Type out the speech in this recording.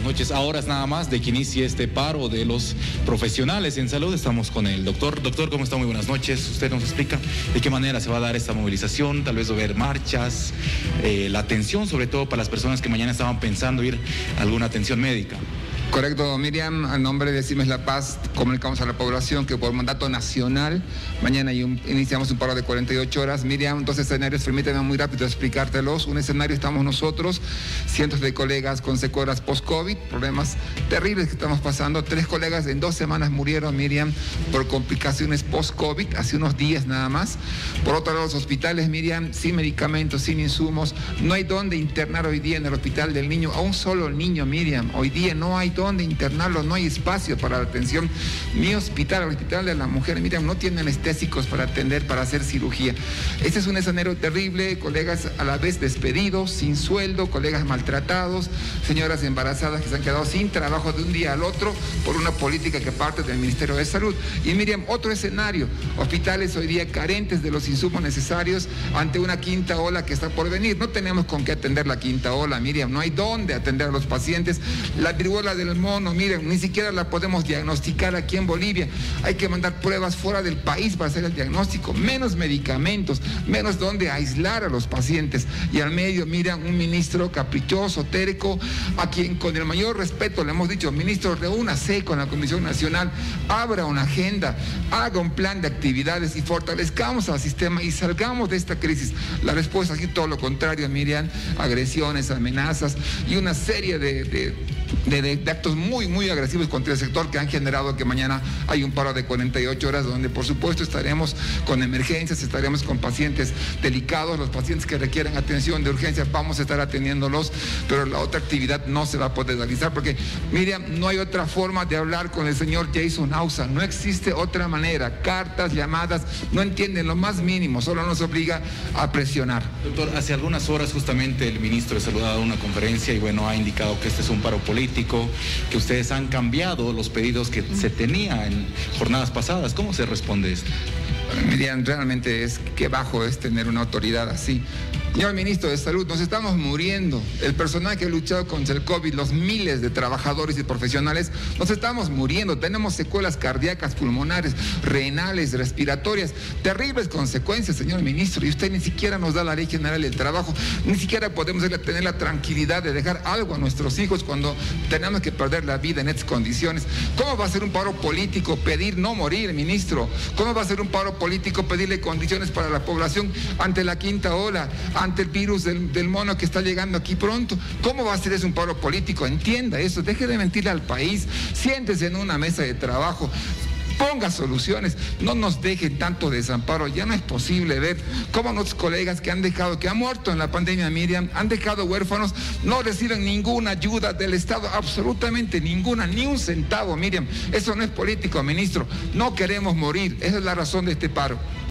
noches. A horas nada más de que inicie este paro de los profesionales en salud, estamos con el doctor. Doctor, ¿cómo está? Muy buenas noches. Usted nos explica de qué manera se va a dar esta movilización, tal vez va a haber marchas, la atención sobre todo para las personas que mañana estaban pensando ir a alguna atención médica. Correcto, Miriam, a nombre de CIMES La Paz comunicamos a la población que por mandato nacional mañana iniciamos un paro de 48 horas. Miriam, dos escenarios, permíteme muy rápido explicártelos. Un escenario estamos nosotros, cientos de colegas con secuelas post-COVID, problemas terribles que estamos pasando. 3 colegas en 2 semanas murieron, Miriam, por complicaciones post-COVID, hace unos días nada más. Por otro lado, los hospitales, Miriam, sin medicamentos, sin insumos. No hay dónde internar hoy día en el hospital del niño, a un solo niño, Miriam. Hoy día no hay dónde internarlo, no hay espacio para la atención. Mi hospital, el hospital de la mujer, Miriam, no tiene anestésicos para atender, para hacer cirugía. Este es un escenario terrible, colegas a la vez despedidos, sin sueldo, colegas maltratados, señoras embarazadas que se han quedado sin trabajo de un día al otro por una política que parte del Ministerio de Salud. Y Miriam, otro escenario, hospitales hoy día carentes de los insumos necesarios ante una quinta ola que está por venir. No tenemos con qué atender la quinta ola, Miriam, no hay dónde atender a los pacientes. La viruela del mono, miren, ni siquiera la podemos diagnosticar aquí en Bolivia. Hay que mandar pruebas fuera del país para hacer el diagnóstico, menos medicamentos, menos donde aislar a los pacientes. Y al medio, mira, un ministro caprichoso, terco, a quien con el mayor respeto le hemos dicho: ministro, reúnase con la Comisión Nacional, abra una agenda, haga un plan de actividades y fortalezcamos al sistema y salgamos de esta crisis. La respuesta aquí todo lo contrario, Miriam, agresiones, amenazas y una serie de actos muy agresivos contra el sector que han generado que mañana hay un paro de 48 horas donde por supuesto estaremos con emergencias, estaremos con pacientes delicados, los pacientes que requieren atención de urgencia vamos a estar atendiéndolos, pero la otra actividad no se va a poder realizar porque, Miriam, no hay otra forma de hablar con el señor Jason Ausa, no existe otra manera, cartas, llamadas, no entienden lo más mínimo, solo nos obliga a presionar. Doctor, hace algunas horas justamente el ministro de Salud ha dado una conferencia y bueno, ha indicado que este es un paro político, que ustedes han cambiado los pedidos que se tenía en jornadas pasadas. ¿Cómo se responde esto? Miriam, realmente qué bajo es tener una autoridad así. Señor ministro de Salud, nos estamos muriendo. El personal que ha luchado contra el COVID, los miles de trabajadores y profesionales, nos estamos muriendo. Tenemos secuelas cardíacas, pulmonares, renales, respiratorias, terribles consecuencias, señor ministro. Y usted ni siquiera nos da la Ley General del Trabajo, ni siquiera podemos tener la tranquilidad de dejar algo a nuestros hijos cuando tenemos que perder la vida en estas condiciones. ¿Cómo va a ser un paro político pedir no morir, ministro? ¿Cómo va a ser un paro político pedirle condiciones para la población ante la quinta ola, ante el virus del mono que está llegando aquí pronto? ¿Cómo va a ser eso un paro político? Entienda eso, deje de mentirle al país, siéntese en una mesa de trabajo, ponga soluciones, no nos dejen tanto desamparo. Ya no es posible ver cómo nuestros colegas que han muerto en la pandemia, Miriam, han dejado huérfanos, no reciben ninguna ayuda del Estado, absolutamente ninguna, ni un centavo, Miriam. Eso no es político, ministro. No queremos morir, esa es la razón de este paro.